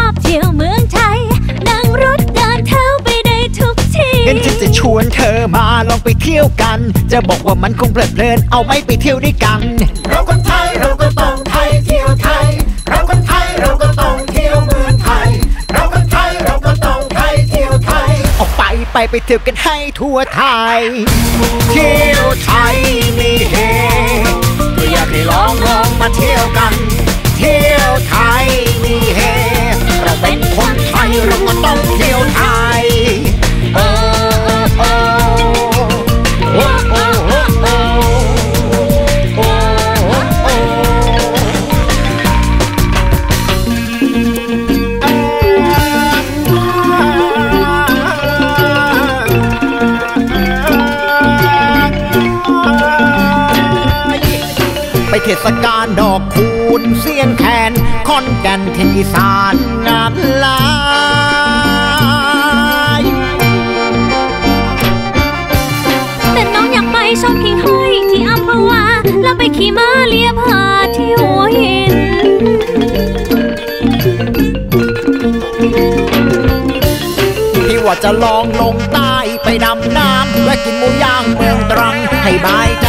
อบเที่ยวเมืองไทยนั่งรถเดินเท้าไปได้ทุกที่งั้นฉันจะชวนเธอมาลองไปเที่ยวกันจะบอกว่ามันคงเพลิดเพลินเอาไหมไปเที่ยวด้วยกันเราคนไทยเราก็ต้องไทยเที่ยวไทยเราคนไทยเราก็ต้องเที่ยวเมืองไทยเราคนไทยเราก็ต้องไทยเที่ยวไทยออกไปเที่ยวกันให้ทั่วไทยเที่ยวไทยมีเฮก็อยากให้ลองมาเที่ยวกันเที่ยวไทยมีเฮเราเป็นคนไทยเราก็ต้องเที่ยวไทยเทศกาลดอกคูณเสียงแคนคอนแก่นถิ่นอีสานงามหลายแต่น้องอยากไปชมหิ่งห้อยที่อัมพวาแล้วไปขี่ม้าเลียผาที่หัวหินพี่ว่าจะลองลงใต้ไปดำน้ำและกินหมูย่างเมืองตรังให้บายใจ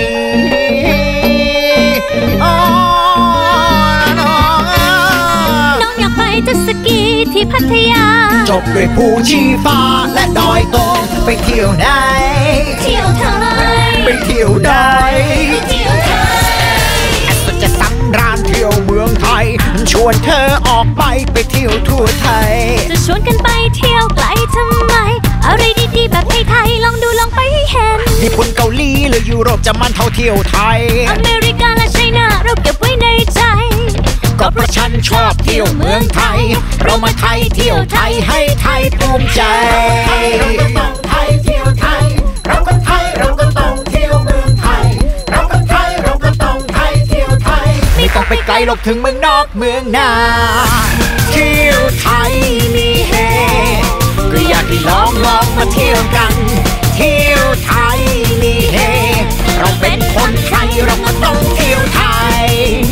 น้องอยากไปจัดสกีที่พัทยาจบด้วยภูชีฟ้าและดอยตงไปเที่ยวได้เที่ยวไทยไปเที่ยวได้เที่ยวไทยก็จะสำราญเที่ยวเมืองไทยชวนเธอออกไปเที่ยวทั่วไทยจะชวนกันไปเที่ยวไกลทำไมอะไรดีๆแบบไทยๆลองดูลองไปให้เห็นญี่ปุ่นเกาหลีหรือยุโรปจะมันเท่าเที่ยวไทยอเมริกาและไชน่าเราเก็บไว้ในใจก็เพราะฉันชอบเที่ยวเมืองไทยเรามาไทยเที่ยวไทยให้ไทยภูมิใจเราก็ต้องไทยเที่ยวไทยเราก็ไทยเราก็ต้องเที่ยวเมืองไทยเราก็ไทยเราก็ต้องไทยเที่ยวไทยไม่ต้องไปไกลหรอกถึงเมืองนอกเมืองนาเที่ยวไทยมีเฮก็อยากให้ลองมาเที่ยวกันเที่ยวไทยมีเฮเราเป็นคนไทยเราก็ต้องเที่ยวไทย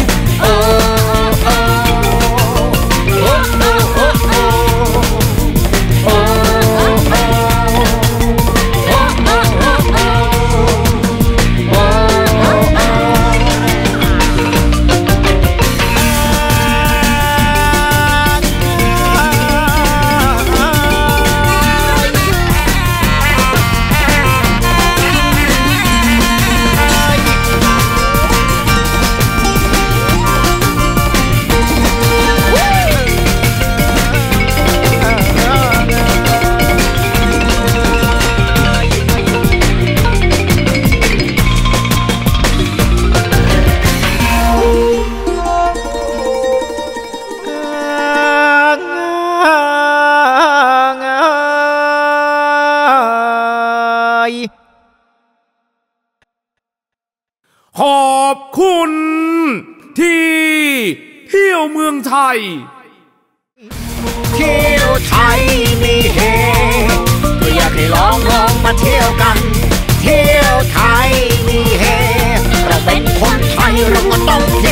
ขอบคุณที่เที่ยวเมืองไทยเที่ยวไทยมีเฮก็อยากให้ลองมาเที่ยวกันเที่ยวไทยมีเฮเราเป็นคนไทยเราก็ต้อง